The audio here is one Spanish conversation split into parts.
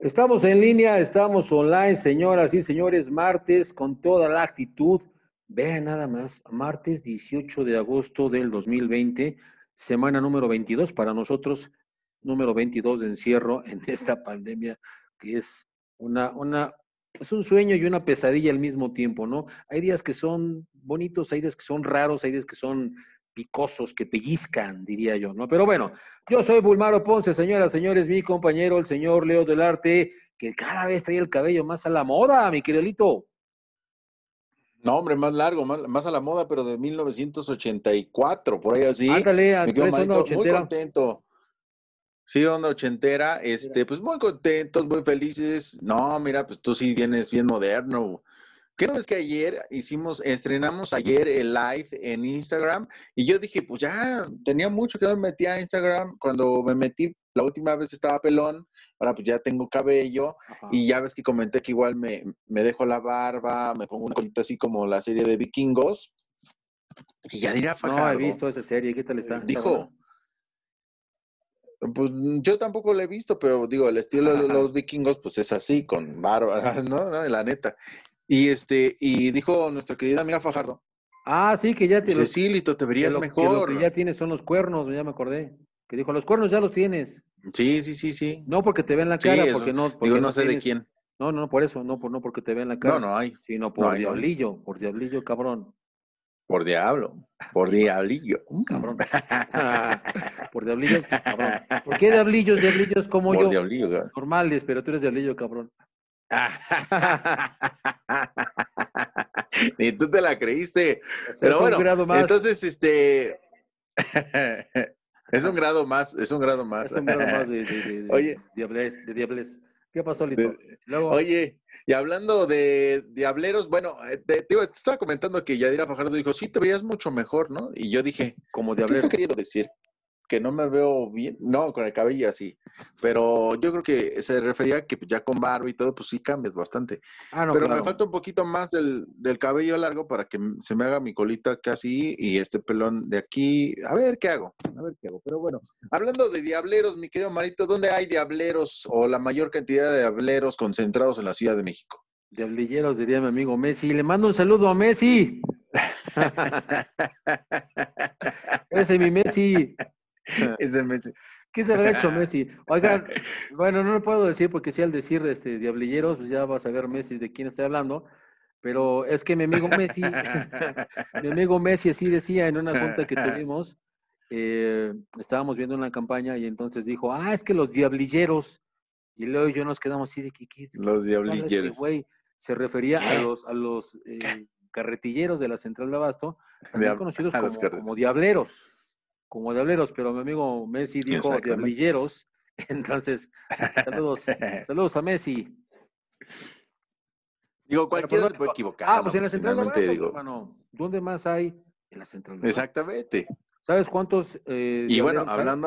Estamos en línea, estamos online, señoras y señores, martes con toda la actitud. Vean nada más, martes 18 de agosto del 2020, semana número 22 para nosotros, número 22 de encierro en esta pandemia que es es un sueño y una pesadilla al mismo tiempo, ¿no? Hay días que son bonitos, hay días que son raros, hay días que son picosos, que pellizcan, diría yo, ¿no? Pero bueno, yo soy Bulmaro Ponce, señoras, señores, mi compañero, el señor Leo del Arte, que cada vez trae el cabello más a la moda, mi queridito. No, hombre, más largo, más a la moda, pero de 1984, por ahí así. Ándale, Me quedo traes onda malito, muy ochentera. contento. Sí, onda ochentera, Mira. pues muy contentos, muy felices. No, mira, pues tú sí vienes bien moderno. ¿Qué no es que estrenamos ayer el live en Instagram? Y yo dije, pues ya, tenía mucho que no me metía a Instagram. Cuando me metí, la última vez estaba pelón, ahora pues ya tengo cabello. Ajá. Y ya ves que comenté que igual me dejo la barba, me pongo una colita así como la serie de Vikingos. Y Yadira No he Fajardo visto esa serie, ¿qué tal está? ¿Está buena? dijo, pues yo tampoco la he visto, pero digo, el estilo de los vikingos, pues es así, con barba, ¿no? ¿No? La neta. Y dijo nuestra querida amiga Fajardo, Ah, sí, dice, sí, Lito, te que verías lo que ya mejor. tienes son los cuernos, ya me acordé. Que dijo, los cuernos ya los tienes. Sí, sí, sí, sí. No porque te ven la Sí, cara, eso. Digo, porque no no sé de tienes. quién. No, no, por eso, no porque te ven la No, cara, no hay. sino No hay, no hay. por diablillo, cabrón. Por diablo. Por diablillo. Cabrón. Por diablillo, cabrón. ¿Por qué diablillos, diablillos como Por yo? diablillo, cabrón. Normales, pero tú eres diablillo, cabrón. Ni tú te la creíste. O sea, Pero es un bueno, grado más, entonces, es un grado más, es un grado más. es un grado más Oye, de diables. ¿Qué pasó, Lito? de- Luego, oye, y hablando de diableros, bueno, te estaba comentando que Yadira Fajardo dijo, sí, te verías mucho mejor, ¿no? Y yo dije, como ¿qué está diablero. queriendo decir? Que no me veo bien, no, con el cabello así, pero yo creo que se refería a que ya con barba y todo, pues sí cambias bastante, Ah, no, pero me claro. falta un poquito más del cabello largo para que se me haga mi colita casi y este pelón de aquí, a ver qué hago, pero bueno, hablando de diableros, mi querido Marito, ¿dónde hay diableros o la mayor cantidad de diableros concentrados en la Ciudad de México? Diablilleros, diría mi amigo Messi. Le mando un saludo a Messi. Ese es mi Messi. Ese me... ¿Qué se habrá hecho Messi? Oigan, bueno, no lo puedo decir porque si al decir diablilleros, pues ya vas a ver Messi de quién estoy hablando, pero es que mi amigo Messi, mi amigo Messi así decía en una junta que tuvimos, estábamos viendo una campaña y entonces dijo, es que los diablilleros, y luego yo nos quedamos así de Los ¿de qué habla este diablilleros. güey? Se refería a ¿Qué? los carretilleros de la Central de Abasto, también conocidos A los carreras. como diableros, pero mi amigo Messi dijo Exactamente. diablilleros, entonces, saludos, saludos a Messi. Digo, Pero pues cualquiera se puede bueno, equivocar, pues ¿no? en la Pues Central de finalmente Abasto, mi digo, hermano, ¿dónde más hay? En la Central de Abasto. exactamente. ¿Sabes cuántos Y bueno, diableros hay? hablando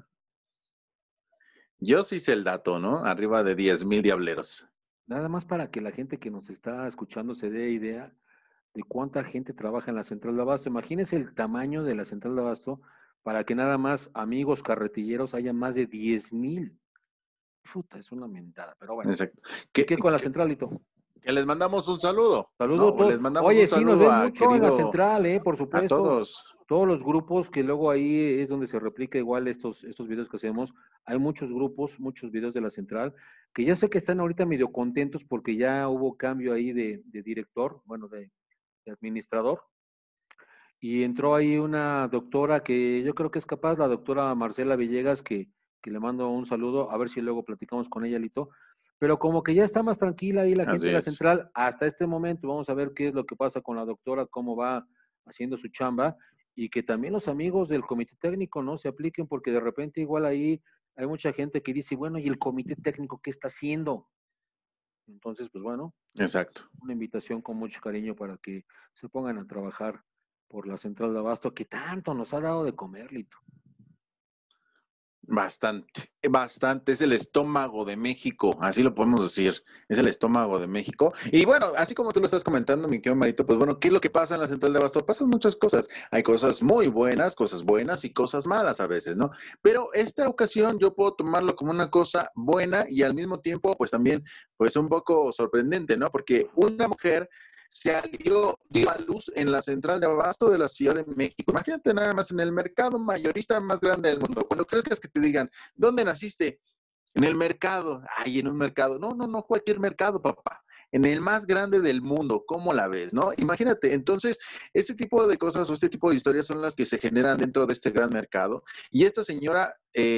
yo sí sé el dato, ¿no? Arriba de 10,000 diableros. Nada más para que la gente que nos está escuchando se dé idea de cuánta gente trabaja en la Central de Abasto. Imagínense el tamaño de la Central de Abasto para que nada más amigos carretilleros haya más de 10,000. Puta, es una mentada, pero bueno. Exacto. ¿Y Que, qué con la que, Centralito? que les mandamos un saludo, Saludo a ¿no? todos. Les mandamos Oye, un sí, nos saludo ven a mucho en la querido, Central, por a supuesto. todos. Todos los grupos que luego ahí es donde se replica igual estos videos que hacemos. Hay muchos grupos, muchos videos de la Central, que ya sé que están ahorita medio contentos porque ya hubo cambio ahí de director, bueno, de administrador. Y entró ahí una doctora que yo creo que es capaz, la doctora Marcela Villegas, que le mando un saludo, a ver si luego platicamos con ella, Lito. Pero como que ya está más tranquila ahí la gente Así de la es. central hasta este momento. Vamos a ver qué es lo que pasa con la doctora, cómo va haciendo su chamba y que también los amigos del comité técnico no se apliquen porque de repente igual ahí hay mucha gente que dice, bueno, ¿y el comité técnico qué está haciendo? Entonces, pues bueno, Exacto. una invitación con mucho cariño para que se pongan a trabajar por la central de abasto que tanto nos ha dado de comer, Lito. Bastante, bastante. Es el estómago de México, así lo podemos decir. Es el estómago de México. Y bueno, así como tú lo estás comentando, mi querido Marito, pues bueno, ¿qué es lo que pasa en la central de abasto? Pasan muchas cosas. Hay cosas muy cosas buenas y cosas malas a veces, ¿no? Pero esta ocasión yo puedo tomarlo como una cosa buena y al mismo tiempo, pues también, pues un poco sorprendente, ¿no? Porque una mujer dio a luz en la central de abasto de la Ciudad de México. Imagínate nada más en el mercado mayorista más grande del mundo. Cuando crezcas que te digan, ¿dónde naciste? En el mercado. Ay, en un mercado. No, no, no, cualquier mercado, papá. En el más grande del mundo, ¿cómo la ves? ¿No? Imagínate, entonces, este tipo de cosas o este tipo de historias son las que se generan dentro de este gran mercado. Y esta señora,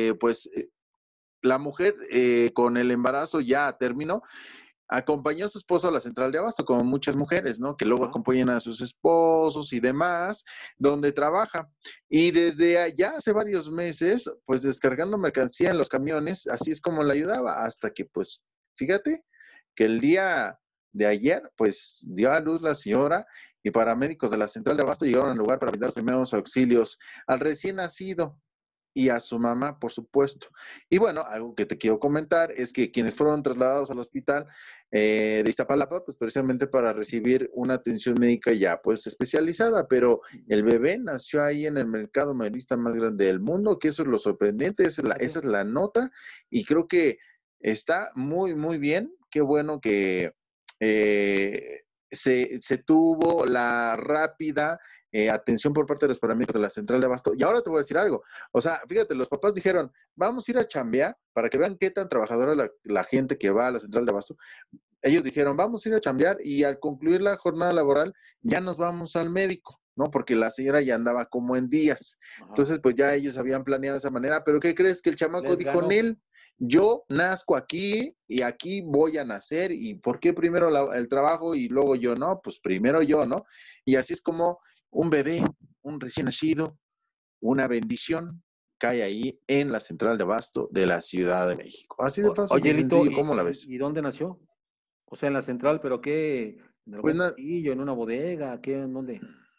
la mujer con el embarazo ya terminó, acompañó a su esposo a la central de abasto, como muchas mujeres, ¿no? Que luego Ajá. acompañan a sus esposos y demás, donde trabaja. Y desde allá hace varios meses, pues descargando mercancía en los camiones, así es como la ayudaba, hasta que, pues, fíjate que el día de ayer, pues dio a luz la señora y paramédicos de la central de abasto llegaron al lugar para brindar primeros auxilios al recién nacido y a su mamá, por supuesto. Y bueno, algo que te quiero comentar es que quienes fueron trasladados al hospital de Iztapalapa, pues precisamente para recibir una atención médica ya pues especializada, pero el bebé nació ahí en el mercado mayorista más grande del mundo, que eso es lo sorprendente, esa es la nota, y creo que está muy bien, qué bueno que eh, se tuvo la rápida atención por parte de los paramédicos de la central de abasto. Y ahora te voy a decir algo. O sea, fíjate, los papás dijeron, vamos a ir a chambear para que vean qué tan trabajadora la gente que va a la central de abasto. Ellos dijeron, vamos a ir a chambear y al concluir la jornada laboral ya nos vamos al médico, ¿no? Porque la señora ya andaba como en días. Ajá. Entonces, pues ya ellos habían planeado de esa manera. Pero ¿qué crees? Que el chamaco Les dijo, ganó. Nel, yo nazco aquí y aquí voy a nacer. ¿Y por qué primero el trabajo y luego yo no? Pues primero yo, ¿no? Y así es como un bebé, un recién nacido, una bendición, cae ahí en la central de abasto de la Ciudad de México. Así de fácil Oye, y Lito, sencillo, ¿cómo la ves? y dónde nació? O sea, en la central, pero ¿qué? ¿En Pues algún pasillo, en una bodega? ¿Qué? ¿En dónde?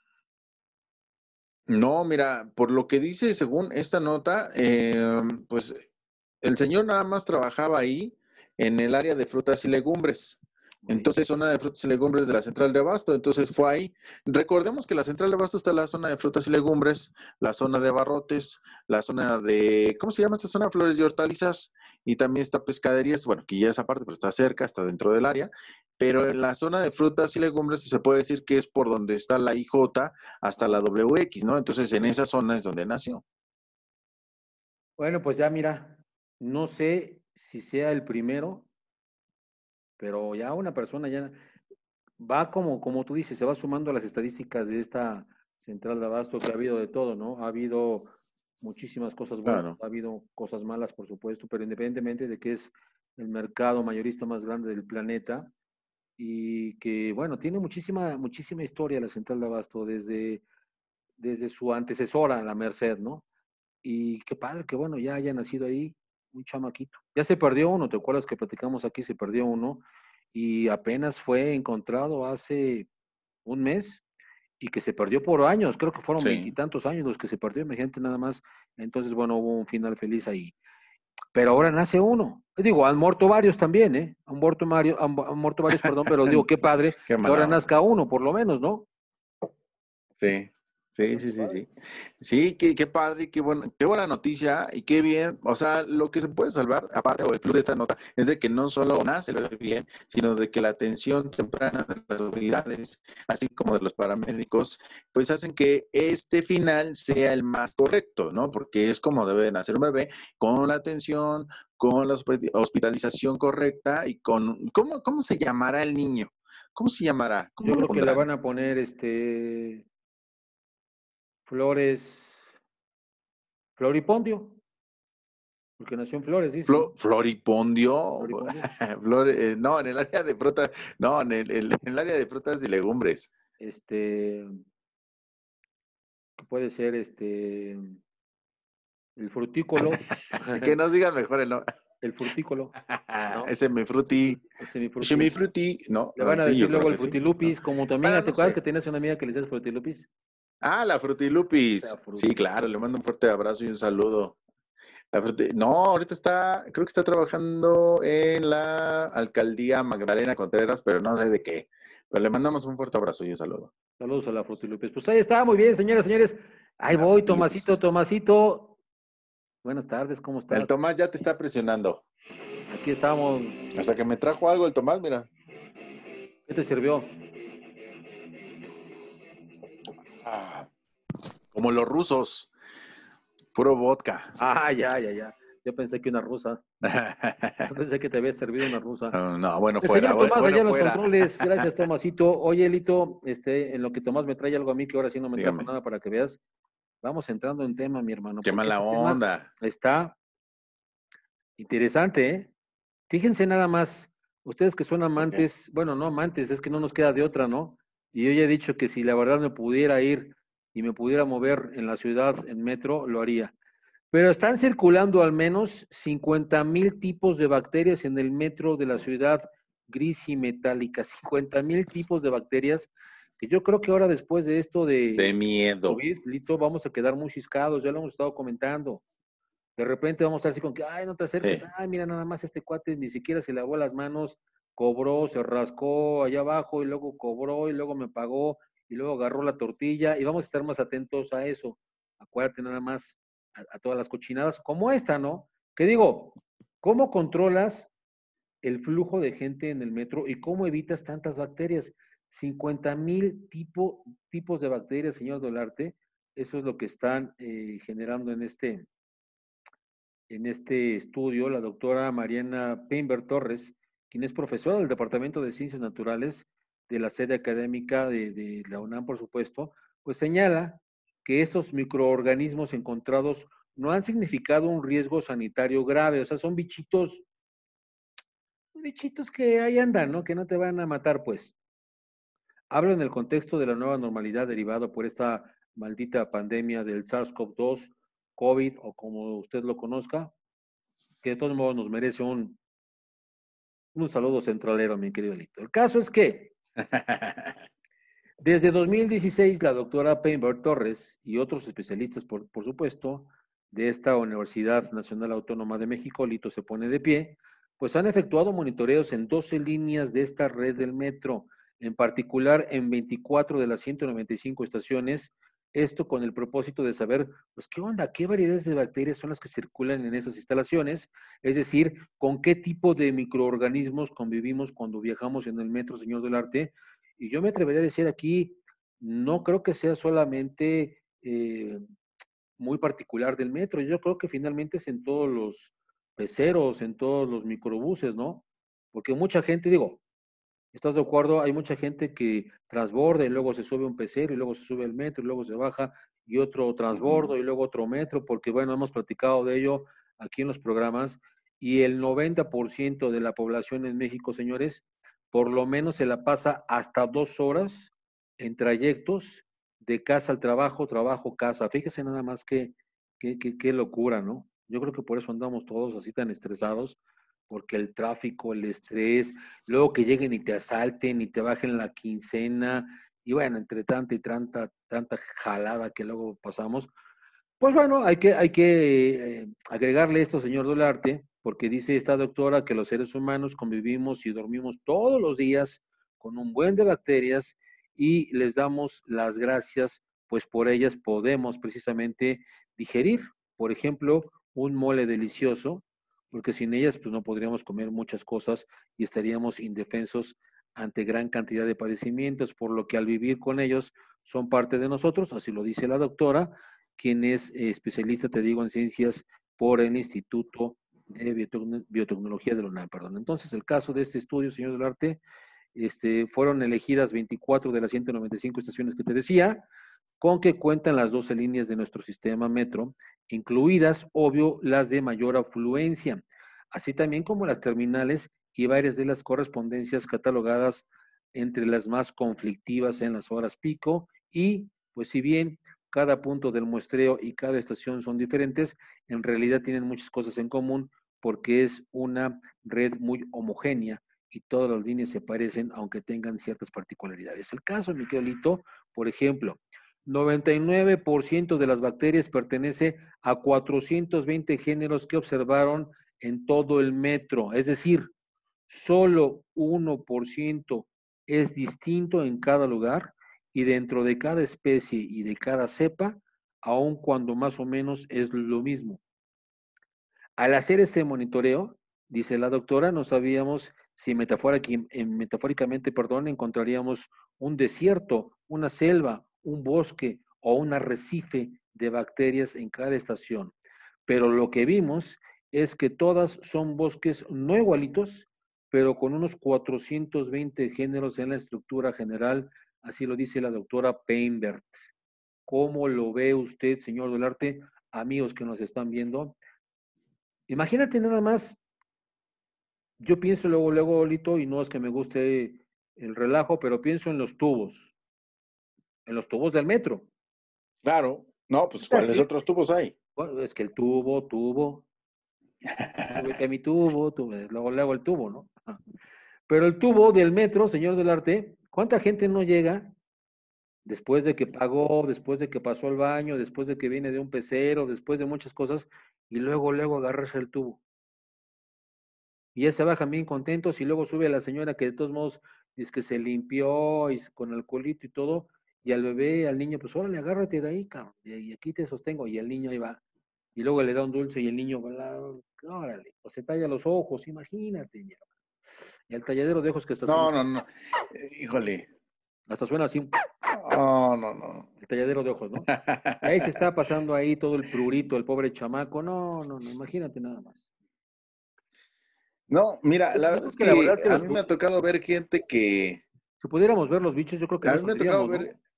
no, mira, por lo que dice según esta nota, pues el señor nada más trabajaba ahí en el área de frutas y legumbres. Muy Entonces, zona de frutas y legumbres de la central de abasto. Entonces fue ahí. Recordemos que la central de abasto está la zona de frutas y legumbres, la zona de abarrotes, la zona de, ¿cómo se llama esta zona? Flores y hortalizas. Y también está pescaderías, bueno, que ya esa parte, pero está cerca, está dentro del área. Pero en la zona de frutas y legumbres se puede decir que es por donde está la IJ hasta la bien. WX, ¿no? Entonces, en esa zona es donde nació. Bueno, pues ya mira, no sé si sea el primero, pero ya una persona ya va como tú dices, se va sumando a las estadísticas de esta central de abasto que ha habido de todo, ¿no? Ha habido muchísimas cosas buenas, Claro. ha habido cosas malas, por supuesto, pero independientemente de que es el mercado mayorista más grande del planeta y que, bueno, tiene muchísima historia la central de abasto desde su antecesora, la Merced, ¿no? Y qué padre que, bueno, ya haya nacido ahí un chamaquito. Ya se perdió uno, ¿te acuerdas que platicamos aquí? Se perdió uno y apenas fue encontrado hace un mes y que se perdió por años, creo que fueron Sí. veintitantos años los que se perdió, imagínate nada más. Entonces, bueno, hubo un final feliz ahí. Pero ahora nace uno. Digo, han muerto varios también, ¿eh? Han muerto varios, perdón, pero digo, qué padre Qué que ahora mala onda. nazca uno, por lo menos, ¿no? Sí, sí, sí, Bastante sí, padre. sí. Sí, qué padre, qué buena noticia y qué bien. O sea, lo que se puede salvar, aparte o el plus de esta nota, es de que no solo nace el bebé bien, sino de que la atención temprana de las autoridades, así como de los paramédicos, pues hacen que este final sea el más correcto, ¿no? Porque es como debe de nacer un bebé, con la atención, con la hospitalización correcta y con, ¿cómo se llamará el niño? ¿Cómo se llamará? Yo ¿Cómo lo creo que le van pondrán? a poner Flores, Floripondio, porque nació en Flores, dice, ¿no? Floripondio, Floripondio. no, en el área de frutas, no, en el área de frutas y legumbres. Este, puede ser el frutícolo, Que nos digan mejor el nombre. el frutícolo, ¿no? Ese mi fruti, El semifruti. semifruti, no, Le van a sí, decir yo creo luego el que sí, ¿no? frutilupis, como tu amiga, Bueno, ¿te no acuerdas que sé. tenías una amiga que le decías frutilupis? Ah, la La frutilupis. Sí, frutilupis. claro, le mando un fuerte abrazo y un saludo. No, ahorita creo que está trabajando en la alcaldía Magdalena Contreras, pero no sé de qué. Pero le mandamos un fuerte abrazo y un saludo. Saludos a la Frutilupis. Pues ahí está, muy bien, señoras, señores. Ahí La voy, Frutilupis. Tomasito. Buenas tardes, ¿cómo El estás? Tomás ya te está presionando. Aquí estamos. Hasta que me trajo algo el Tomás, mira. ¿Qué te sirvió? Ah, como los rusos. Puro vodka. Ah, ya. Yo pensé que una rusa. Yo pensé que te había servido una rusa. No, bueno, El fuera, señor Tomás, allá bueno, en los fuera. controles. Gracias, Tomasito. Oye, Lito, en lo que Tomás me trae algo a mí, que ahora sí no me trajo Dígame, nada para que veas. Vamos entrando en tema, mi hermano, qué porque mala ese tema onda. está interesante, ¿eh? Fíjense nada más, ustedes que son ¿Por qué? amantes, bueno, no amantes, es que no nos queda de otra, ¿no? Y yo ya he dicho que si la verdad me pudiera ir y me pudiera mover en la ciudad en metro, lo haría. Pero están circulando al menos 50,000 tipos de bacterias en el metro de la ciudad gris y metálica. 50,000 tipos de bacterias que yo creo que ahora después de esto De de miedo. COVID, Lito, vamos a quedar muy ciscados, ya lo hemos estado comentando. De repente vamos a estar así con que, ay, no te acerques, Sí. ay, mira, nada más este cuate ni siquiera se lavó las manos, cobró, se rascó allá abajo y luego cobró y luego me pagó y luego agarró la tortilla y vamos a estar más atentos a eso. Acuérdate nada más a todas las cochinadas como esta, ¿no? Que digo, ¿cómo controlas el flujo de gente en el metro y cómo evitas tantas bacterias? 50,000 tipos de bacterias, señor Dolarte, eso es lo que están generando en este estudio la doctora Mariana Peinberg Torres, quien es profesora del Departamento de Ciencias Naturales de la sede académica de la UNAM, por supuesto, pues señala que estos microorganismos encontrados no han significado un riesgo sanitario grave, o sea, son bichitos que ahí andan, ¿no? Que no te van a matar, pues. Hablo en el contexto de la nueva normalidad derivada por esta maldita pandemia del SARS-CoV-2, COVID o como usted lo conozca, que de todos modos nos merece un saludo centralero, mi querido Lito. El caso es que desde 2016 la doctora Peinberg Torres y otros especialistas, por supuesto, de esta Universidad Nacional Autónoma de México, Lito se pone de pie, pues han efectuado monitoreos en 12 líneas de esta red del metro, en particular en 24 de las 195 estaciones, esto con el propósito de saber, pues, qué onda, qué variedades de bacterias son las que circulan en esas instalaciones, es decir, con qué tipo de microorganismos convivimos cuando viajamos en el metro, señor Delarte. Y yo me atrevería a decir aquí, no creo que sea solamente muy particular del metro, yo creo que finalmente es en todos los peceros, en todos los microbuses, ¿no? Porque mucha gente, digo, ¿estás de acuerdo? Hay mucha gente que transborda y luego se sube un pecero y luego se sube el metro y luego se baja y otro transbordo y luego otro metro, porque bueno, hemos platicado de ello aquí en los programas y el 90% de la población en México, señores, por lo menos se la pasa hasta 2 horas en trayectos de casa al trabajo, trabajo, casa. Fíjese nada más qué locura, ¿no? Yo creo que por eso andamos todos así tan estresados, porque el tráfico, el estrés, luego que lleguen y te asalten y te bajen la quincena, y bueno, entre tanta y tanta jalada que luego pasamos, pues bueno, hay que agregarle esto, señor Dolarte, porque dice esta doctora que los seres humanos convivimos y dormimos todos los días con un buen de bacterias y les damos las gracias, pues por ellas podemos precisamente digerir, por ejemplo, un mole delicioso, porque sin ellas pues no podríamos comer muchas cosas y estaríamos indefensos ante gran cantidad de padecimientos, por lo que al vivir con ellos son parte de nosotros, así lo dice la doctora, quien es especialista, te digo, en ciencias por el Instituto de Biotecnología de la UNAM, perdón. Entonces, el caso de este estudio, señor Delarte, fueron elegidas 24 de las 195 estaciones que te decía, con que cuentan las 12 líneas de nuestro sistema metro, incluidas, obvio, las de mayor afluencia, así también como las terminales y varias de las correspondencias catalogadas entre las más conflictivas en las horas pico y, pues si bien cada punto del muestreo y cada estación son diferentes, en realidad tienen muchas cosas en común porque es una red muy homogénea y todas las líneas se parecen aunque tengan ciertas particularidades. El caso, Miquelito, por ejemplo, 99% de las bacterias pertenece a 420 géneros que observaron en todo el metro. Es decir, solo 1% es distinto en cada lugar y dentro de cada especie y de cada cepa, aun cuando más o menos es lo mismo. Al hacer este monitoreo, dice la doctora, no sabíamos si metafóricamente, encontraríamos un desierto, una selva, un bosque o un arrecife de bacterias en cada estación. Pero lo que vimos es que todas son bosques no igualitos, pero con unos 420 géneros en la estructura general, así lo dice la doctora Peinbert. ¿Cómo lo ve usted, señor Dolarte? Amigos que nos están viendo, imagínate nada más, yo pienso luego, Lito, y no es que me guste el relajo, pero pienso en los tubos del metro. Claro. No, pues ¿Cuánta ¿cuáles gente? otros tubos hay? Bueno, es que el tubo, súbete a mi tubo, luego el tubo, ¿no? Ajá. Pero el tubo del metro, señor del arte, ¿cuánta gente no llega después de que pagó, después de que pasó al baño, después de que viene de un pecero, después de muchas cosas, y luego agarrarse el tubo? Y ya se bajan bien contentos y luego sube a la señora que de todos modos dice que se limpió y con alcoholito y todo, y al bebé, al niño, pues órale, agárrate de ahí, cabrón, y aquí te sostengo, y el niño ahí va, y luego le da un dulce y el niño, órale, o se talla los ojos, imagínate, mi hermano. Y el talladero de ojos que hasta suena, No, no, no. Híjole. hasta suena así, No, no, no. el talladero de ojos, ¿no? Y ahí se está pasando ahí todo el prurito, el pobre chamaco, no, imagínate nada más. No, mira, la Yo verdad creo es que la que verdad se a los, mí me ha tocado ver gente que, si pudiéramos ver los bichos, yo creo que a no mí me ha tocado saldríamos, ¿no? ver,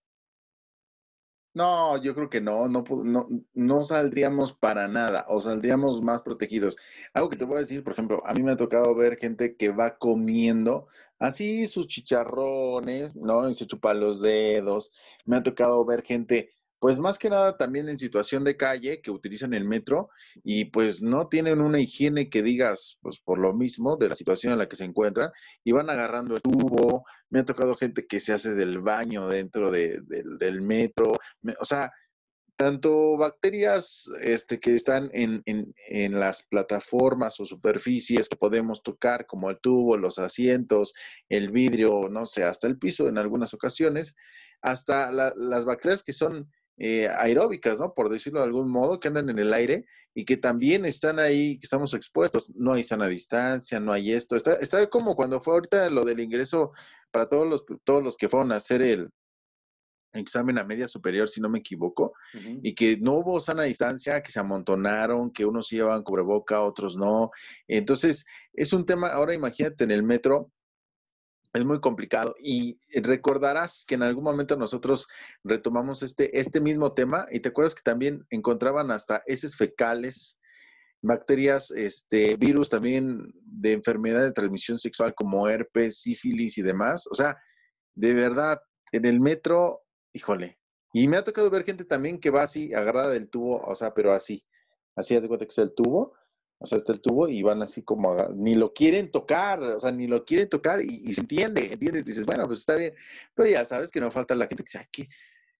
no, yo creo que no, no saldríamos para nada, o saldríamos más protegidos. Algo que te voy a decir, por ejemplo, a mí me ha tocado ver gente que va comiendo así sus chicharrones, ¿no? Y se chupa los dedos. Me ha tocado ver gente, pues más que nada también en situación de calle, que utilizan el metro y pues no tienen una higiene que digas, pues por lo mismo de la situación en la que se encuentran, y van agarrando el tubo. Me ha tocado gente que se hace del baño dentro del metro. O sea, tanto bacterias que están en las plataformas o superficies que podemos tocar, como el tubo, los asientos, el vidrio, no sé, hasta el piso en algunas ocasiones, hasta las bacterias que son aeróbicas, ¿no? Por decirlo de algún modo, que andan en el aire y que también están ahí, que estamos expuestos. No hay sana distancia, no hay esto. Está como cuando fue ahorita lo del ingreso para todos los que fueron a hacer el examen a media superior, si no me equivoco, Uh-huh. y que no hubo sana distancia, que se amontonaron, que unos llevaban cubreboca, otros no. Entonces, es un tema, ahora imagínate en el metro, es muy complicado y recordarás que en algún momento nosotros retomamos este mismo tema y te acuerdas que también encontraban hasta heces fecales, bacterias, virus también de enfermedades de transmisión sexual como herpes, sífilis y demás. O sea, de verdad, en el metro, híjole. Y me ha tocado ver gente también que va así, agarrada del tubo, o sea, pero así haz de cuenta que es el tubo, o sea, está el tubo y van así como, ni lo quieren tocar, o sea, ni lo quieren tocar y se ¿entiendes? Dices, bueno, pues está bien, pero ya sabes que no falta la gente que dice, ay, qué,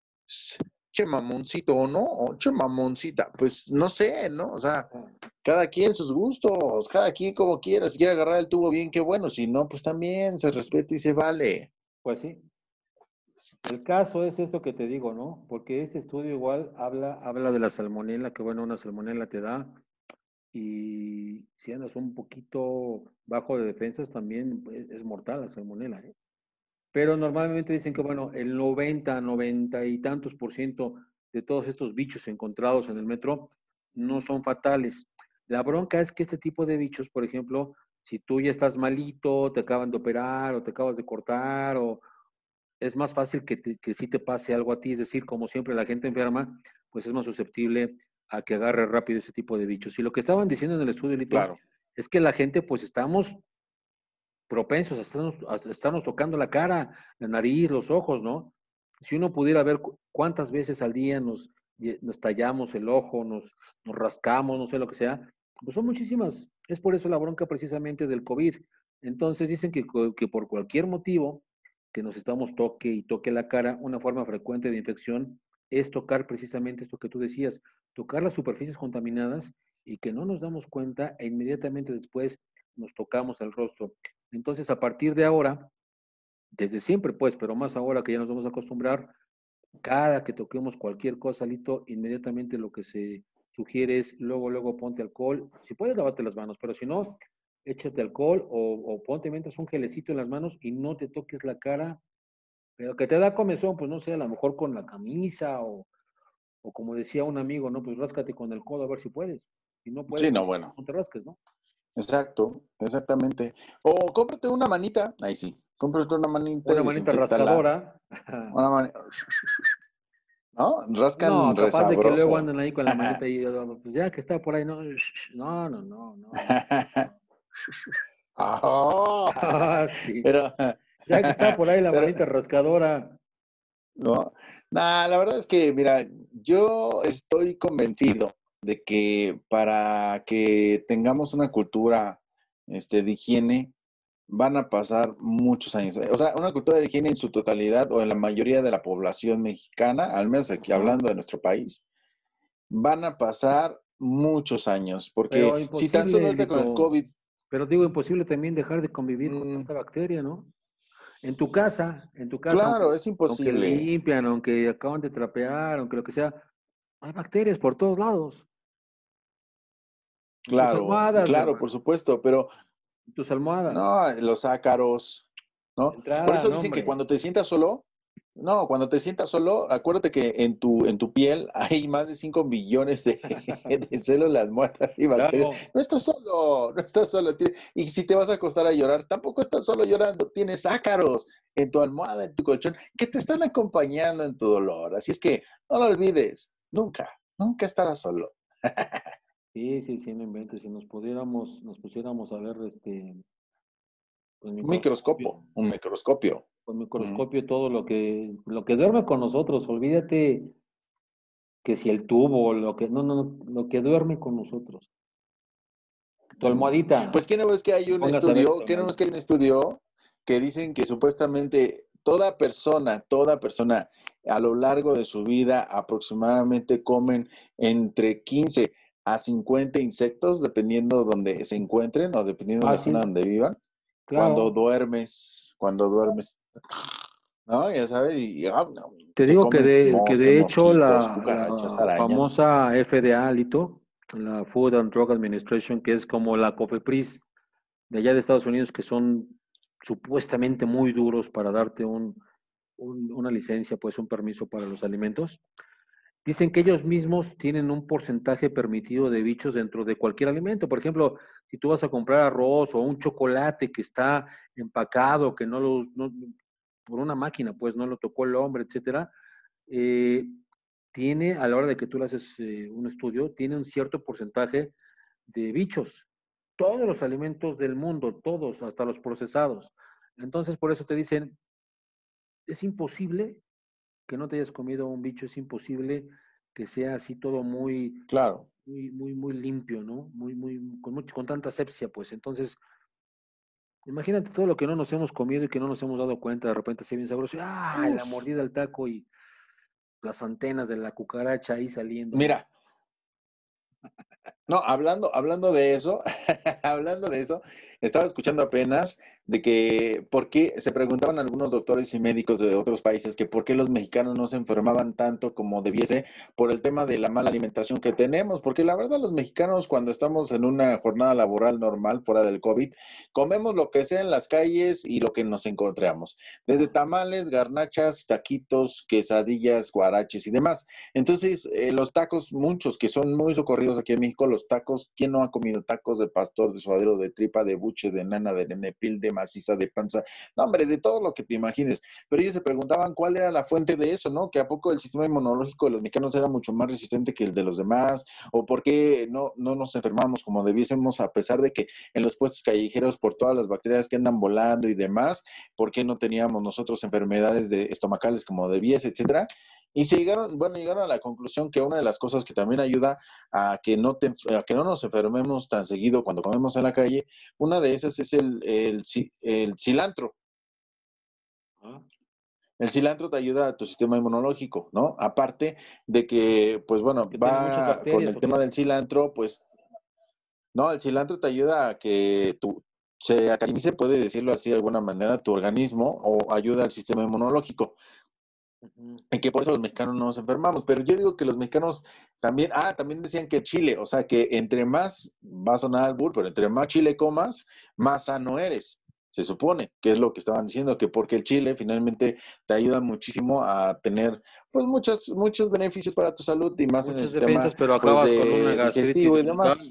che mamoncito, ¿o no? O che mamoncita, pues no sé, ¿no? O sea, cada quien sus gustos, cada quien como quiera, si quiere agarrar el tubo bien, qué bueno, si no, pues también se respeta y se vale. Pues sí. El caso es esto que te digo, ¿no? Porque este estudio igual habla de la salmonela, que bueno, una salmonela te da, y si andas un poquito bajo de defensas también es mortal la salmonela, ¿eh? Pero normalmente dicen que bueno, el 90 y tantos por ciento de todos estos bichos encontrados en el metro no son fatales. La bronca es que este tipo de bichos, por ejemplo, si tú ya estás malito, te acaban de operar o te acabas de cortar o es más fácil que sí te pase algo a ti, es decir, como siempre la gente enferma, pues es más susceptible a que agarre rápido ese tipo de bichos. Y lo que estaban diciendo en el estudio, Lito, Claro. es que la gente pues estamos propensos a estarnos tocando la cara, la nariz, los ojos, ¿no? Si uno pudiera ver cuántas veces al día nos tallamos el ojo, nos rascamos, no sé lo que sea, pues son muchísimas. Es por eso la bronca precisamente del COVID. Entonces dicen que por cualquier motivo que nos estamos toque y toque la cara, una forma frecuente de infección es tocar precisamente esto que tú decías, tocar las superficies contaminadas y que no nos damos cuenta e inmediatamente después nos tocamos el rostro. Entonces, a partir de ahora, desde siempre pues, pero más ahora que ya nos vamos a acostumbrar, cada que toquemos cualquier cosa, Lito, inmediatamente lo que se sugiere es luego ponte alcohol. Si puedes, lavarte las manos, pero si no, échate alcohol o ponte mientras un gelecito en las manos y no te toques la cara. Pero que te da comezón, pues no sé, a lo mejor con la camisa o como decía un amigo, ¿no? Pues ráscate con el codo a ver si puedes. Si no Sí, puedes, no, bueno. no te rasques, ¿no? Exacto, exactamente. O cómprate una manita, ahí sí, cómprate una manita y Una manita desinfectala. rascadora. Una manita, ¿no? No, Rascan capaz de que luego resabroso. andan ahí con la manita y pues ya que está por ahí, no, no. Oh, Ah, sí. pero, Ya que está por ahí la pero, manita rascadora. no, nah, la verdad es que, mira, yo estoy convencido de que para que tengamos una cultura, de higiene, van a pasar muchos años. O sea, una cultura de higiene en su totalidad o en la mayoría de la población mexicana, al menos aquí Ajá. hablando de nuestro país, van a pasar muchos años, Pero porque si tan solo imposible, ahorita con el Lito. COVID, Pero digo, imposible también dejar de convivir con mm, tanta bacteria, ¿no? En tu casa, claro, es aunque imposible. limpian, aunque acaban de trapear, aunque lo que sea, hay bacterias por todos lados. En tus Claro, almohadas, mi claro, hermano, por supuesto, pero en tus almohadas. no, los ácaros, De ¿no? Por entrada, eso no, dicen que hombre. cuando te sientas solo, no, cuando te sientas solo, acuérdate que en tu piel hay más de 5 millones de, de células muertas y bacterias. Claro. No estás solo, no estás solo. Y si te vas a acostar a llorar, tampoco estás solo llorando. Tienes ácaros en tu almohada, en tu colchón, que te están acompañando en tu dolor. Así es que no lo olvides, nunca, nunca estarás solo. Sí, no inventes. Si nos pusiéramos a ver pues Un microscopio, microscopio, un microscopio. con Ujú. microscopio todo lo que duerme con nosotros. Olvídate que si el tubo, lo que duerme con nosotros. Tu almohadita, Pues, ¿qué no ves que hay un póngase a ver tu estudio? ¿Qué no ves almohadita. que hay un estudio que dicen que supuestamente toda persona a lo largo de su vida aproximadamente comen entre 15 a 50 insectos, dependiendo donde se encuentren o dependiendo de la zona Fácil, donde vivan, claro. cuando duermes, ¿no? Ya sabes, y no, Te te digo comes que moscas, de hecho mosquitos, cucarachas, la arañas. famosa FDA, Lito, la Food and Drug Administration, que es como la COFEPRIS de allá de Estados Unidos, que son supuestamente muy duros para darte una licencia, pues un permiso para los alimentos. Dicen que ellos mismos tienen un porcentaje permitido de bichos dentro de cualquier alimento. Por ejemplo, si tú vas a comprar arroz o un chocolate que está empacado, que por una máquina, pues no lo tocó el hombre, etcétera, eh, tiene, a la hora de que tú le haces un estudio, tiene un cierto porcentaje de bichos. Todos los alimentos del mundo, todos, hasta los procesados. Entonces, por eso te dicen, es imposible que no te hayas comido un bicho, es imposible que sea así todo Claro. muy limpio, ¿no? Con tanta asepsia, pues. Entonces, imagínate todo lo que no nos hemos comido y que no nos hemos dado cuenta, de repente así bien sabroso, ¡ah! La Uf. mordida al taco y las antenas de la cucaracha ahí saliendo, ¿no? Mira, no, hablando de eso, hablando de eso, estaba escuchando apenas de que por qué se preguntaban algunos doctores y médicos de otros países que por qué los mexicanos no se enfermaban tanto como debiese por el tema de la mala alimentación que tenemos, porque la verdad los mexicanos cuando estamos en una jornada laboral normal fuera del COVID, comemos lo que sea en las calles y lo que nos encontramos, desde tamales, garnachas, taquitos, quesadillas, guaraches y demás. Entonces, los tacos, muchos que son muy socorridos aquí en México, los tacos, ¿quién no ha comido tacos de pastor, de suadero, de tripa, de buche, de nana, de nenepil, de maciza, de panza? No, hombre, de todo lo que te imagines. Pero ellos se preguntaban cuál era la fuente de eso, ¿no? Que a poco el sistema inmunológico de los mexicanos era mucho más resistente que el de los demás, o por qué no nos enfermamos como debiésemos, a pesar de que en los puestos callejeros, por todas las bacterias que andan volando y demás, ¿por qué no teníamos nosotros enfermedades estomacales como debiese, etcétera? Y se llegaron, bueno, llegaron a la conclusión que una de las cosas que también ayuda a que no nos enfermemos tan seguido cuando comemos en la calle, una de esas es el cilantro. Ah, El cilantro te ayuda a tu sistema inmunológico, ¿no? Aparte de que, pues bueno, ¿Que tiene muchas va con bacterias el o tema qué? del cilantro, pues, no, el cilantro te ayuda a que se acaricie, puede decirlo así de alguna manera, tu organismo o ayuda al sistema inmunológico. Ujú. Y que por eso los mexicanos no nos enfermamos. Pero yo digo que los mexicanos también, también decían que chile, o sea, que entre más, va a sonar albur, pero entre más chile comas, más sano eres. Se supone que es lo que estaban diciendo, que porque el chile finalmente te ayuda muchísimo a tener pues muchos beneficios para tu salud y más en el Muchas sistema defensas, pero pues acabas con una de digestivo gastritis y brutal, demás.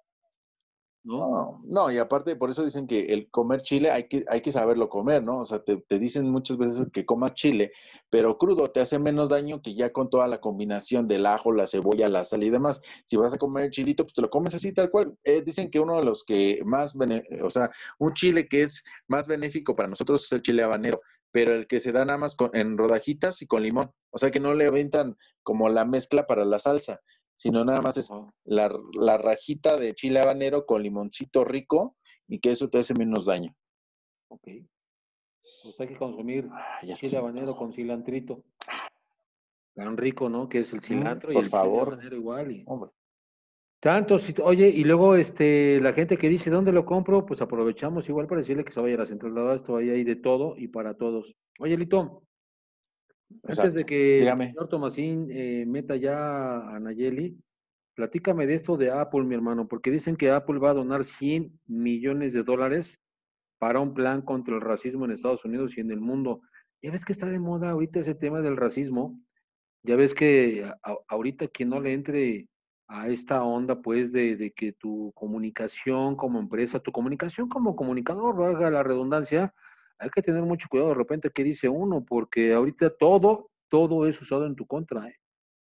¿no? No, no, y aparte por eso dicen que el comer chile hay que saberlo comer, ¿no? O sea, te dicen muchas veces que comas chile, pero crudo te hace menos daño que ya con toda la combinación del ajo, la cebolla, la sal y demás. Si vas a comer chilito, pues te lo comes así tal cual. Dicen que uno de los que más, o sea, un chile que es más benéfico para nosotros es el chile habanero, pero el que se da nada más en rodajitas y con limón. O sea, que no le aventan como la mezcla para la salsa, sino nada más es Ajá, la rajita de chile habanero con limoncito rico y que eso te hace menos daño. ok. Pues hay que consumir Ya está chile haciendo habanero todo. con cilantrito. Tan rico, ¿no? Que es el cilantro y Por el chile favor, habanero igual. Y hombre. tantos, oye, y luego la gente que dice, ¿dónde lo compro? Pues aprovechamos igual para decirle que se vaya a la central de abasto, ahí hay de todo y para todos. Oye, Lito, antes de Exacto. que el Dígame. señor Tomasín meta ya a Nayeli, platícame de esto de Apple, mi hermano, porque dicen que Apple va a donar 100 millones de dólares para un plan contra el racismo en Estados Unidos y en el mundo. Ya ves que está de moda ahorita ese tema del racismo. Ya ves que ahorita quien no le entre a esta onda, pues, de que tu comunicación como empresa, tu comunicación como comunicador, valga la redundancia, hay que tener mucho cuidado de repente qué dice uno, porque ahorita todo es usado en tu contra, ¿eh?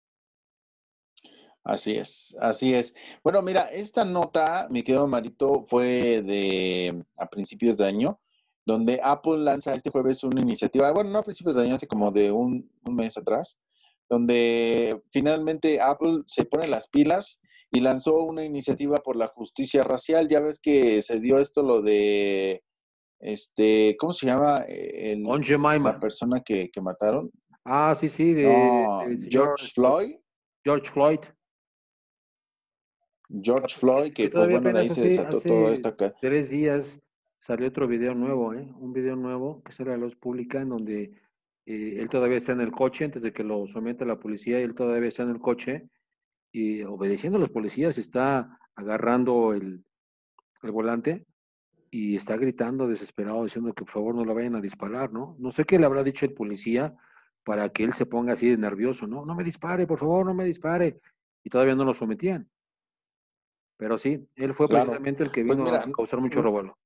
Así es, así es. Bueno, mira, esta nota, mi querido Marito, fue a principios de año, donde Apple lanza este jueves una iniciativa, bueno, no a principios de año, hace como de un mes atrás, donde finalmente Apple se pone las pilas y lanzó una iniciativa por la justicia racial. Ya ves que se dio esto lo de, ¿cómo se llama? On Jemima. La persona que mataron. Ah, sí, sí, No, del señor George Floyd. George Floyd. George Floyd, Que que pues todavía bueno, de ahí apenas se desató toda hace esta. 3 días salió otro video nuevo, ¿eh? Un video nuevo que sale a la luz pública en donde él todavía está en el coche antes de que lo someta la policía, y él todavía está en el coche y obedeciendo a los policías está agarrando el volante y está gritando desesperado diciendo que por favor no lo vayan a disparar, ¿no? No sé qué le habrá dicho el policía para que él se ponga así de nervioso, ¿no? No me dispare, por favor, no me dispare. Y todavía no lo sometían. Pero sí, él fue Claro, precisamente el que pues vino mira, a causar mucho revuelo.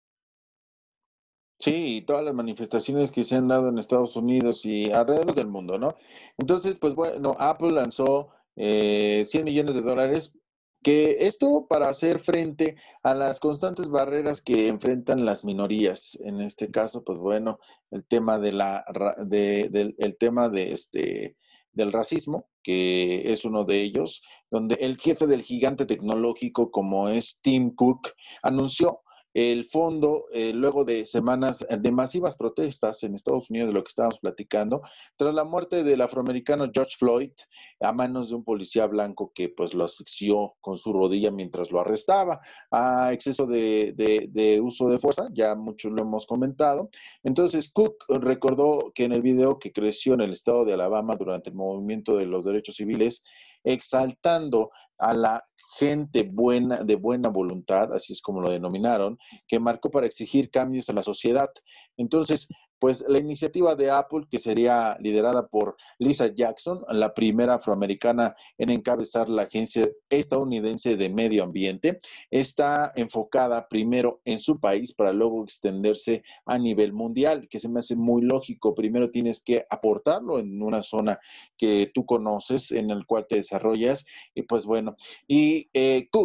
sí, y todas las manifestaciones que se han dado en Estados Unidos y alrededor del mundo, ¿no? Entonces, pues bueno, Apple lanzó 100 millones de dólares, que esto para hacer frente a las constantes barreras que enfrentan las minorías. En este caso, pues bueno, el tema el tema del racismo, que es uno de ellos, donde el jefe del gigante tecnológico como es Tim Cook anunció el fondo, luego de semanas de masivas protestas en Estados Unidos, de lo que estábamos platicando, tras la muerte del afroamericano George Floyd a manos de un policía blanco que pues lo asfixió con su rodilla mientras lo arrestaba, a exceso de uso de fuerza, ya muchos lo hemos comentado. Entonces Cook recordó que en el video que creció en el estado de Alabama durante el movimiento de los derechos civiles, exaltando a la gente buena, de buena voluntad, así es como lo denominaron, que marcó para exigir cambios en la sociedad. Entonces, pues la iniciativa de Apple, que sería liderada por Lisa Jackson, la primera afroamericana en encabezar la Agencia Estadounidense de Medio Ambiente, está enfocada primero en su país para luego extenderse a nivel mundial, que se me hace muy lógico. Primero tienes que aportarlo en una zona que tú conoces, en el cual te desarrollas, y pues bueno, y Cook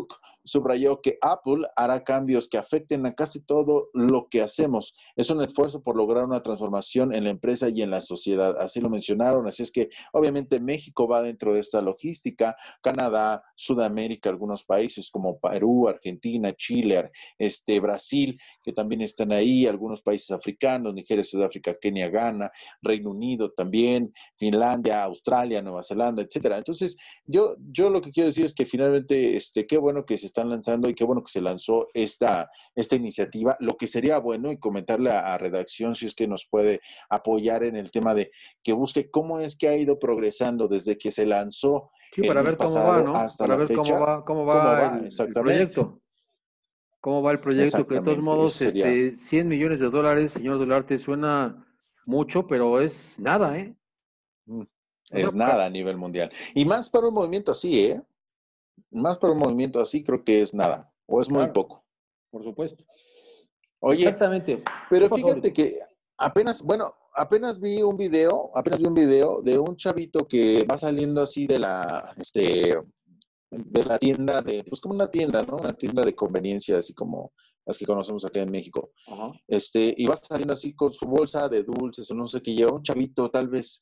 subrayó que Apple hará cambios que afecten a casi todo lo que hacemos. Es un esfuerzo por lograr una transformación en la empresa y en la sociedad. Así lo mencionaron. Así es que obviamente México va dentro de esta logística, Canadá, Sudamérica, algunos países como Perú, Argentina, Chile, Brasil, que también están ahí, algunos países africanos, Nigeria, Sudáfrica, Kenia, Ghana, Reino Unido también, Finlandia, Australia, Nueva Zelanda, etcétera. Entonces, yo lo que quiero decir es que finalmente, qué bueno que se están lanzando y qué bueno que se lanzó esta iniciativa. Lo que sería bueno, y comentarle a redacción si es que nos puede apoyar en el tema de que busque cómo es que ha ido progresando desde que se lanzó Sí, el para mes ver cómo va, pasado ¿no? hasta Para la ver fecha, cómo cómo va va el exactamente. proyecto. ¿Cómo va el proyecto? Que de todos Exactamente, modos, eso sería. 100 millones de dólares, señor Dularte, suena mucho, pero es nada, ¿eh? O sea, Es nada a nivel mundial. Y más para un movimiento así, ¿eh? Más para un movimiento así creo que es nada, o es muy claro, poco. por supuesto. Oye, Exactamente. ¿Qué pero pasó, fíjate Lito? que apenas vi un video de un chavito que va saliendo así de la tienda pues como una tienda, ¿no? Una tienda de conveniencia, así como las que conocemos acá en México. Ajá. Y va saliendo así con su bolsa de dulces o no sé qué lleva, un chavito tal vez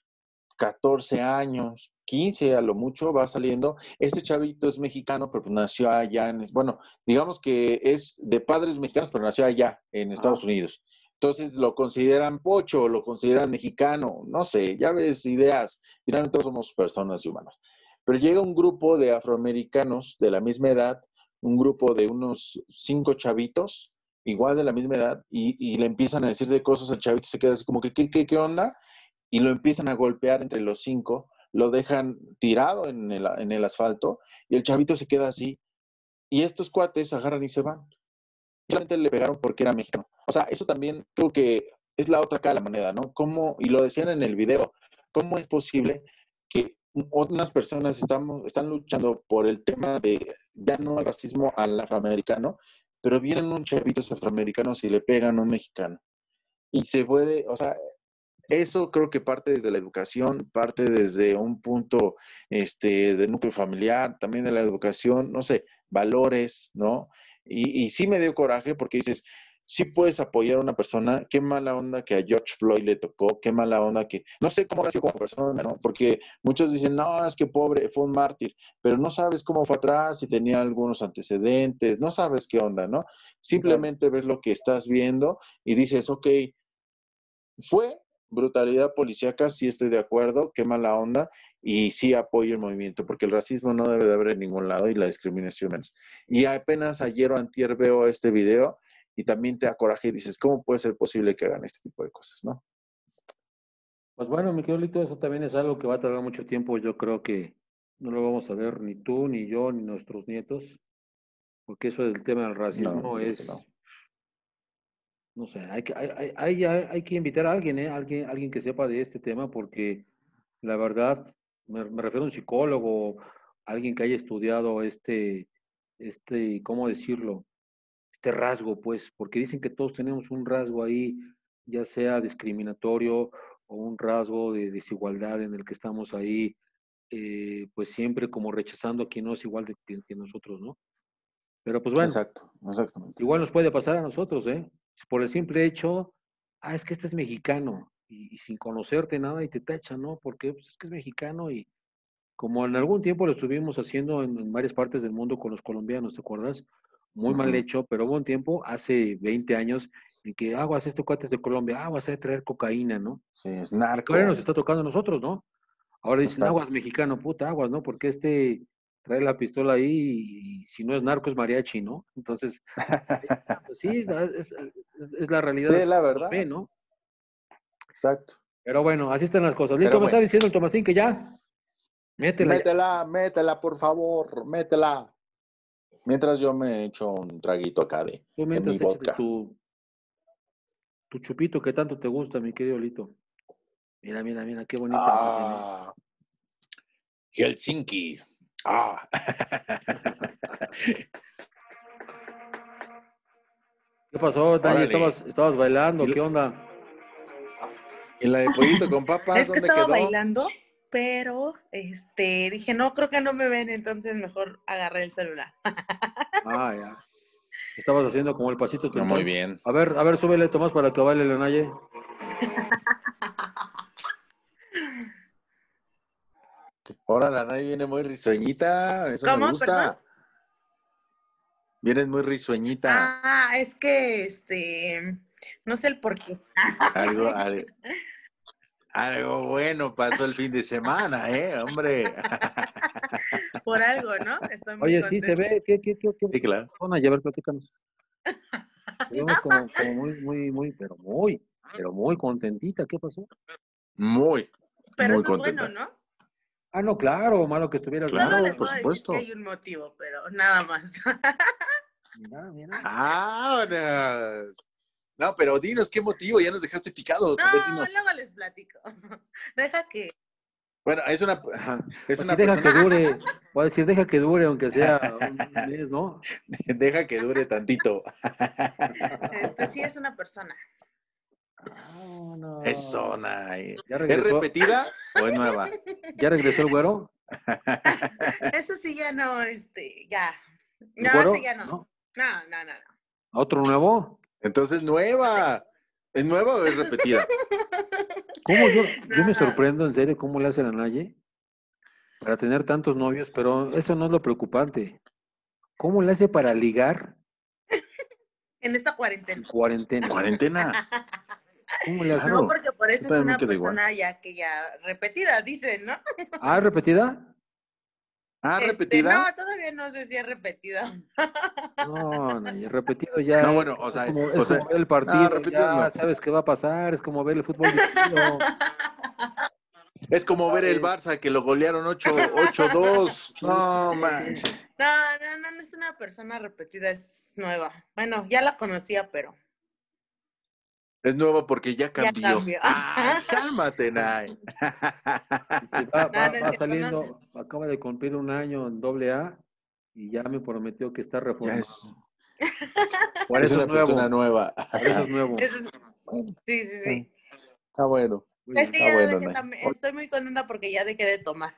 14 años, 15 a lo mucho, va saliendo. Este chavito es mexicano, pero pues nació allá bueno, digamos que es de padres mexicanos, pero nació allá en Estados Ajá. Unidos. Entonces lo consideran pocho, lo consideran mexicano, no sé, ya ves, ideas. Finalmente todos somos personas y humanos. Pero llega un grupo de afroamericanos de la misma edad, un grupo de unos 5 chavitos, igual de la misma edad, y le empiezan a decir de cosas al chavito, se queda así como que, ¿qué onda? Y lo empiezan a golpear entre los 5, lo dejan tirado en el asfalto y el chavito se queda así. Y estos cuates agarran y se van. Solamente le pegaron porque era mexicano. O sea, eso también creo que es la otra cara de la moneda, ¿no? ¿Cómo, y lo decían en el video, cómo es posible que unas personas están luchando por el tema de ya no al racismo al afroamericano, pero vienen un chavitos afroamericanos y le pegan a un mexicano? Y se puede, o sea, eso creo que parte desde la educación, parte desde un punto de núcleo familiar, también de la educación, no sé, valores, ¿no? Y sí me dio coraje porque dices, sí puedes apoyar a una persona, qué mala onda que a George Floyd le tocó, qué mala onda que, no sé cómo ha sido como persona, ¿no? Porque muchos dicen, no, es que pobre, fue un mártir, pero no sabes cómo fue atrás, si tenía algunos antecedentes, no sabes qué onda, ¿no? Claro. Simplemente ves lo que estás viendo y dices, ok, fue brutalidad policíaca, sí estoy de acuerdo, qué mala onda, y sí apoyo el movimiento, porque el racismo no debe de haber en ningún lado y la discriminación menos. Y apenas ayer o antier veo este video y también te da coraje y dices, ¿cómo puede ser posible que hagan este tipo de cosas, no? Pues bueno, mi querido Lito, eso también es algo que va a tardar mucho tiempo. Yo creo que no lo vamos a ver ni tú, ni yo, ni nuestros nietos, porque eso del tema del No, racismo creo que no. es, no sé, hay que invitar a alguien, ¿eh? Alguien que sepa de este tema, porque la verdad, me refiero a un psicólogo, alguien que haya estudiado ¿cómo decirlo? Este rasgo, pues, porque dicen que todos tenemos un rasgo ahí, ya sea discriminatorio o un rasgo de desigualdad en el que estamos ahí, pues siempre como rechazando a quien no es igual que nosotros, ¿no? Pero pues bueno, Exacto, exactamente. igual nos puede pasar a nosotros, ¿eh? Por el simple hecho, es que este es mexicano, y sin conocerte nada y te tachan, ¿no? Porque pues, es que es mexicano y como en algún tiempo lo estuvimos haciendo en varias partes del mundo con los colombianos, ¿te acuerdas? Muy mal Ujú. hecho, pero hubo un tiempo, hace 20 años, en que aguas, este cuate es de Colombia, aguas, a traer cocaína, ¿no? Sí, es Y que ahora nos narco, está tocando a nosotros, ¿no? Ahora dicen, aguas exacto. mexicano, puta, aguas, ¿no? Porque este trae la pistola ahí y si no es narco es mariachi, ¿no? Entonces, pues sí, es la realidad Sí, así la como lo verdad, ve, ¿no? exacto. Pero bueno, así están las cosas. Pero Lito, me está bueno, diciendo el Tomasín que ya, métela ya. métela, por favor, métela. Mientras yo me echo un traguito acá Tú de mi mientras échate vodka. tu chupito que tanto te gusta, mi querido Lito. Mira, mira, mira, qué bonita imagen, ¿eh? Ah, Helsinki. Ah. ¿Qué pasó, Dani? Órale. ¿Estabas bailando? ¿Y, ¿Qué onda? y la de pollito con papas, Es que dónde estaba quedó? bailando pero dije, no, creo que no me ven, entonces mejor agarré el celular. Ah, ya. Estabas haciendo como el pasito No, tuntón. muy bien. A ver, súbele, Tomás, para que baile la Naye. Ahora la Nay viene muy risueñita, eso me ¿Cómo? ¿Perdón? gusta. Vienes muy risueñita. Ah, es que, no sé el por qué. Algo, algo bueno pasó el fin de semana, hombre. Por algo, ¿no? Estoy muy Oye, sí, se contenta. ve. ¿Qué Sí, claro. persona? A ver, platícanos. Te vemos como muy, pero muy contentita. ¿Qué pasó? Muy, Pero muy eso es bueno, contenta. ¿no? Ah, no, claro, malo que estuvieras Solo Claro, les mal. por puedo decir que supuesto. hay un motivo, pero nada más. Mira. ¡Vámonos! No, pero dinos qué motivo, ya nos dejaste picados. No, A ver, dinos. luego les platico. Deja que... Bueno, es una Pues si deja que persona. dure, voy a decir, deja que dure, aunque sea un mes, ¿no? Deja que dure tantito. Sí es una persona. Eso, Vámonos. Nay. ¿Ya ¿Es regresó? repetida o es nueva? ¿Ya regresó el güero? Eso sí ya no, ya. ¿El No, ese güero? ya no. ¿No? No. ¿Otro nuevo? Entonces, nueva. ¿Es nueva o es repetida? ¿Cómo yo me No. sorprendo en serio cómo le hace la Naye para tener tantos novios, pero eso no es lo preocupante. ¿Cómo le hace para ligar En esta en cuarentena. cuarentena? Cuarentena. ¿Cómo le hace? No, Claro. porque por Yo eso es también me una quedo igual. persona ya que ya repetida, dicen, ¿no? Ah, ¿repetida? Ah, No, repetida. todavía no sé si es repetida. No, Naye, repetido ya No, es, bueno, es como, es como ver el no, partido, repetidas ya no. sabes qué va a pasar, es como ver el fútbol dirigido. Es como ver el ¿Sabes? Barça que lo golearon 8-2. No Sí. manches. No es una persona repetida, es nueva. Bueno, ya la conocía, pero Es nuevo porque ya ya cambió. cambió. Ay, cálmate, Nay. Sí, No es va cierto, no sé. saliendo, acaba de cumplir un año en AA y ya me prometió que está Ya reformado. Por es eso es una persona nuevo, nueva. por eso es nuevo. Eso sí. Está bueno. Muy Es bien. que Está ya bueno, dejé Nay. también, estoy muy contenta porque ya dejé de tomar.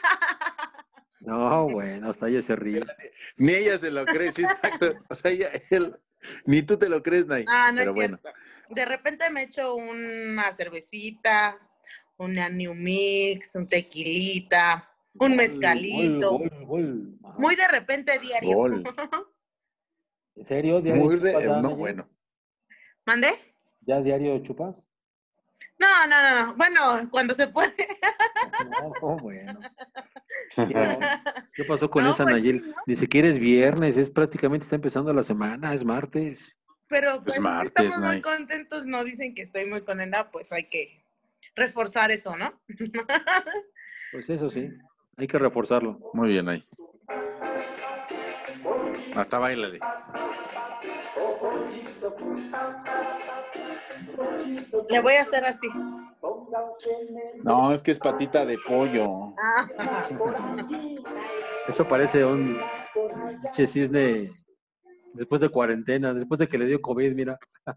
No, bueno, hasta ella se ríe. Ni ella se lo cree, sí, exacto. O sea, ni tú te lo crees, Nay. Ah, no Pero es bueno. cierto. De repente me echo una cervecita, una New Mix, un tequilita, un mezcalito. Gol. Ajá. Muy de repente diario. Gol. ¿En serio? ¿Diario Muy chupas ya, no, Naye? bueno. ¿Mandé? ¿Ya diario chupas? No. Bueno, cuando se puede. No, bueno. ¿Qué pasó con No, esa, pues sí, Nayel? ¿no? Ni siquiera es viernes, es prácticamente está empezando la semana, es martes. Pero Es pues es que martes, estamos muy Nay. contentos, no dicen que estoy muy contenta, pues hay que reforzar eso, ¿no? Pues eso sí, hay que reforzarlo. Muy bien, Nay. Hasta bailale. Le voy a hacer así. No, es que es patita de pollo. Ah. Eso parece un pinche cisne después de cuarentena, después de que le dio COVID, mira.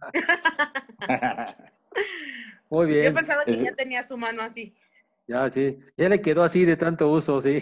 Muy Yo bien, pensaba que ya Es, tenía su mano así. ya sí, ya le quedó así de tanto uso, sí.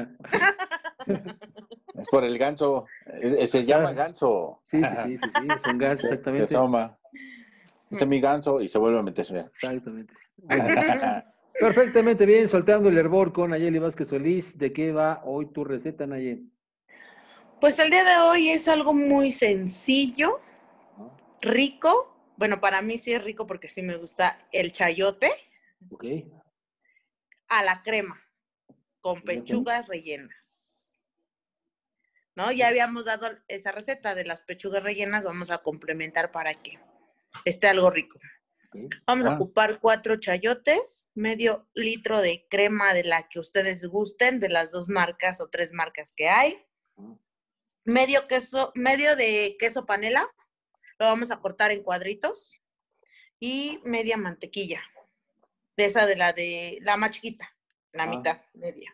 es por el ganso. Se O llama sea, ganso. sí, es un ganso, Se exactamente. asoma. Ese es mi ganso y se vuelve a meter. Exactamente. Muy bien. Perfectamente bien, soltando el hervor con Nayeli Vázquez Solís. ¿De qué va hoy tu receta, Nayeli? Pues el día de hoy es algo muy sencillo, rico. Bueno, para mí sí es rico porque sí me gusta el chayote Ok. a la crema con Chayote. pechugas rellenas. ¿No? Ya habíamos dado esa receta de las pechugas rellenas, vamos a complementar para que esté algo rico. Okay. Vamos a ocupar 4 chayotes, medio litro de crema de la que ustedes gusten, de las 2 marcas o 3 marcas que hay. Medio de queso panela, lo vamos a cortar en cuadritos. Y media mantequilla, de esa de la más chiquita, la mitad, media.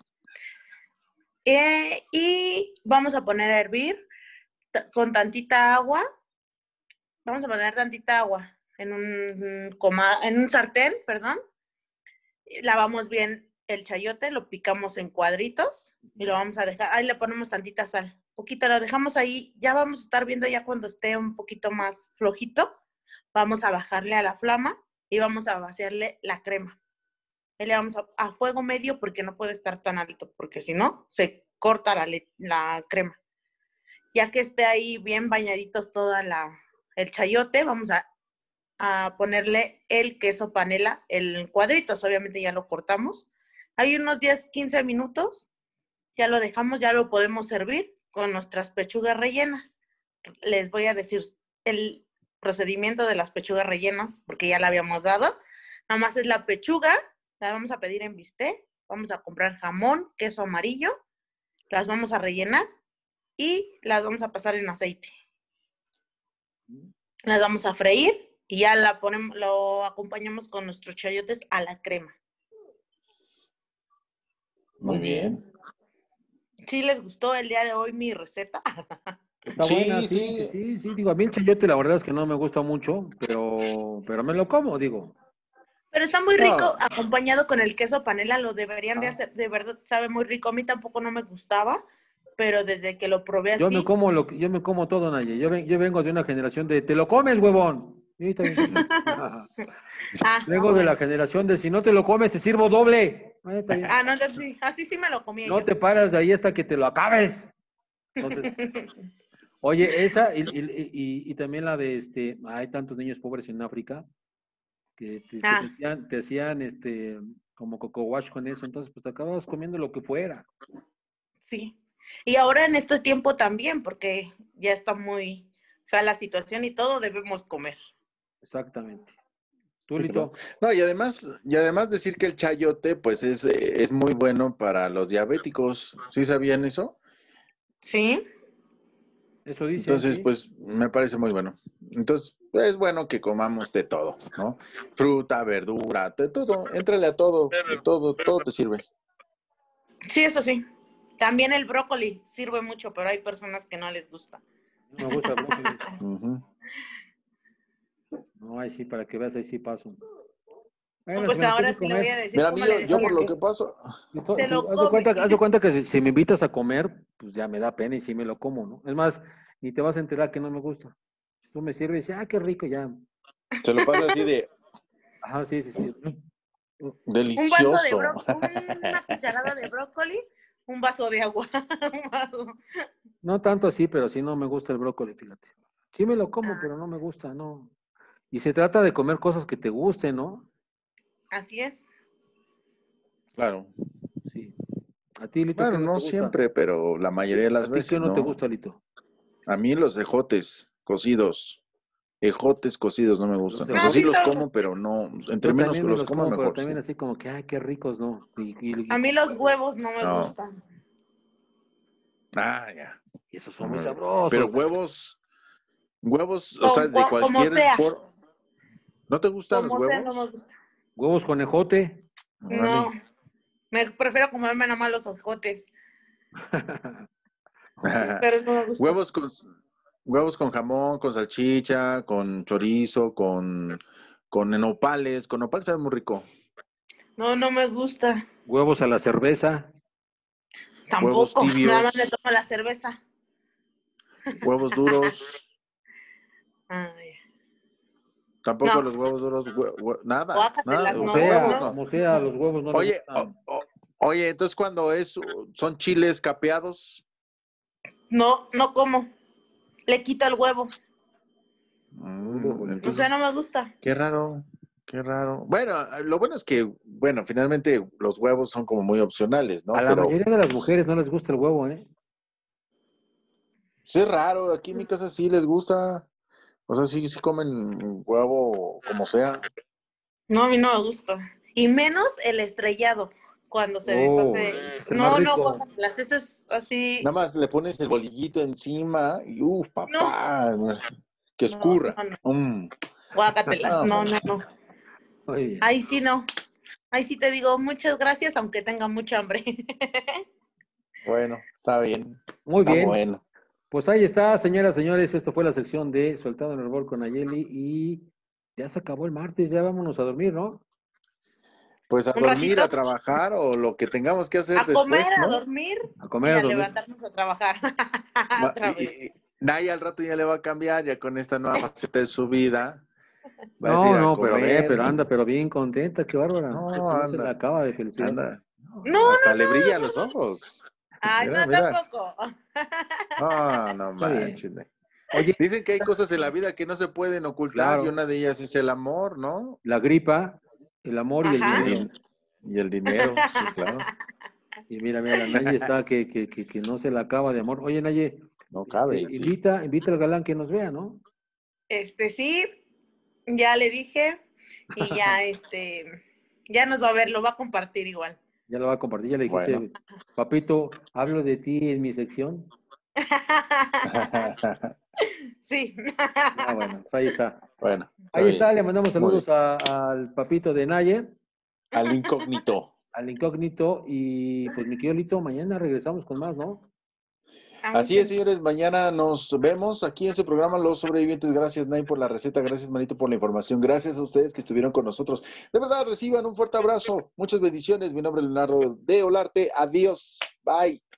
Y vamos a poner a hervir con tantita agua. Vamos a poner tantita agua en un sartén, perdón. Lavamos bien el chayote, lo picamos en cuadritos y lo vamos a dejar, ahí le ponemos tantita sal, poquito, lo dejamos ahí, ya vamos a estar viendo ya cuando esté un poquito más flojito, vamos a bajarle a la flama y vamos a vaciarle la crema. Ahí le vamos a fuego medio porque no puede estar tan alto, porque si no, se corta la crema. Ya que esté ahí bien bañaditos el chayote, vamos a ponerle el queso panela en cuadritos, obviamente ya lo cortamos. Hay unos 10, 15 minutos, ya lo dejamos, ya lo podemos servir con nuestras pechugas rellenas. Les voy a decir el procedimiento de las pechugas rellenas, porque ya la habíamos dado. Nada más es la pechuga, la vamos a pedir en bistec, vamos a comprar jamón, queso amarillo, las vamos a rellenar y las vamos a pasar en aceite. Las vamos a freír y ya lo acompañamos con nuestros chayotes a la crema. Muy bien. ¿Sí les gustó el día de hoy mi receta? Está Sí, buena, sí. sí. Digo, a mí el chayote la verdad es que no me gusta mucho, pero me lo como, digo. Pero está muy No. rico acompañado con el queso panela, lo deberían de hacer, de verdad sabe muy rico. A mí tampoco no me gustaba, pero desde que lo probé Yo así. yo me como todo, Naye. Yo vengo de una generación de te lo comes, huevón. Sí, está bien. Vengo de la generación de si no te lo comes, te sirvo doble. Está bien. No, entonces sí, así sí me lo comía No yo. te paras de ahí hasta que te lo acabes. Entonces, oye, esa y también la de hay tantos niños pobres en África que te hacían como coco wash con eso, entonces pues te acababas comiendo lo que fuera. Sí. Y ahora en este tiempo también, porque ya está muy fea la situación y todo debemos comer. Exactamente. ¿Tú, Sí, Lito? no, y además decir que el chayote, pues es muy bueno para los diabéticos. ¿Sí sabían eso? Sí. Eso dicen, Entonces, sí. pues me parece muy bueno. Entonces, es bueno que comamos de todo, ¿no? Fruta, verdura, de todo. Éntrale a todo, de todo, todo te sirve. Sí, eso sí. También el brócoli sirve mucho, pero hay personas que no les gusta. No me gusta el brócoli. Ujú. No, ahí sí, para que veas, ahí sí paso. Bueno, Pues si me lo ahora quiero sí le voy a comer. decir Mira, a mí cómo le yo por decía. lo que paso, Se lo Haz come. de cuenta que si me invitas a comer, pues ya me da pena y sí me lo como, ¿no? Es más, ni te vas a enterar que no me gusta. Tú me sirves y dices, qué rico, ya. se lo pasa así de Ajá, sí. Un vaso de delicioso. una cucharada de brócoli, un vaso de agua. Un vaso. No tanto así, pero sí no me gusta el brócoli, fíjate. Sí me lo como, pero no me gusta, no. Y se trata de comer cosas que te gusten, ¿no? Así es. Claro. Sí. A ti, Lito, ¿qué Bueno, no no te gusta? siempre, pero la mayoría de ¿A las ti qué veces, no te ¿no? gusta, Lito? A mí los ejotes cocidos. Ejotes cocidos no me Los gustan. O sea, No, sí sí ejotes. los está. como, pero no. Entre Yo menos también que me los los coma, como, pero mejor, también sí. así como que, qué ricos, ¿no? A mí los huevos no me No. gustan. Ah, ya. Y esos son muy Pero sabrosos. huevos, o sea, de Como cualquier sea. forma. ¿No te gustan los Como sea, no me huevos? gusta. Huevos con ejote. Órale. No. Me prefiero comerme nada más los ojotes. Pero no me gusta. Huevos con, huevos con jamón, con salchicha, con chorizo, con nopales. Con nopales sabe muy rico. No, no me gusta. Huevos a la cerveza. Huevos Tampoco. Nada más me tibios, tomo la cerveza. huevos duros. Ay. Tampoco No. los huevos duros, nada, Guácatelas, o Como sea, no, huevos sea, no. como sea, los huevos no le Oye, gustan. oye, entonces cuando son chiles capeados, No, no como. Le quito el huevo. O sea, entonces, no me gusta. qué raro, qué raro. Bueno, lo bueno es que, bueno, finalmente los huevos son como muy opcionales, A ¿no? la Pero mayoría de las mujeres no les gusta el huevo, ¿eh? sí es raro, aquí en mi casa sí les gusta, o sea, sí comen huevo como sea. No, a mí no me gusta. Y menos el estrellado. Cuando se Oh, deshace. ese es el más No, no, rico. guácatelas. Eso es así. Nada más le pones el bolillito encima y No, papá, que no, escurra. no, no. Mm. Guácatelas. No, no, no. Muy bien. Ahí sí no. Ahí sí te digo muchas gracias, aunque tenga mucha hambre. Bueno, está bien, Muy está bien. bueno. Pues ahí está, señoras, señores. Esto fue la sección de Soltado en el Hervor con Nayeli y ya se acabó el martes. Ya vámonos a dormir, ¿no? Pues a un dormir, ratito, a trabajar o lo que tengamos que hacer a comer, después, a ¿no? dormir A y comer, a a dormir. levantarnos a trabajar otra vez. Naya al rato ya le va a cambiar, ya con esta nueva faceta de su vida. Va a decir a No, pero a ver, comer. pero anda, pero bien contenta, qué bárbara. No, No se le anda, acaba de felicidad. anda. No, Hasta le brilla los ojos. Ay, Mira, no, mira. tampoco. No, no Está bien. manches. Oye, Dicen que hay cosas en la vida que no se pueden ocultar y claro, una de ellas es el amor, ¿no? la gripa, el amor y el Ajá. dinero. Y el dinero, sí, claro. Y mira, la Naye está que no se le acaba de amor. Oye, Naye, No cabe, sí. invita al galán que nos vea, ¿no? Sí, ya le dije y ya, ya nos va a ver, lo va a compartir igual. Ya lo va a compartir, ya le dijiste, Bueno. papito, hablo de ti en mi sección. Sí. Ah, bueno, pues ahí está. Bueno, Ahí está, bien. le mandamos Muy saludos al papito de Naye, Al incógnito. al incógnito, y pues mi querido Lito, mañana regresamos con más, ¿no? Así es, señores, mañana nos vemos aquí en su programa Los Sobrevivientes. Gracias, Nay, por la receta, gracias, Manito, por la información, gracias a ustedes que estuvieron con nosotros. De verdad, reciban un fuerte abrazo, muchas bendiciones. Mi nombre es Leonardo de Olarte, adiós, bye.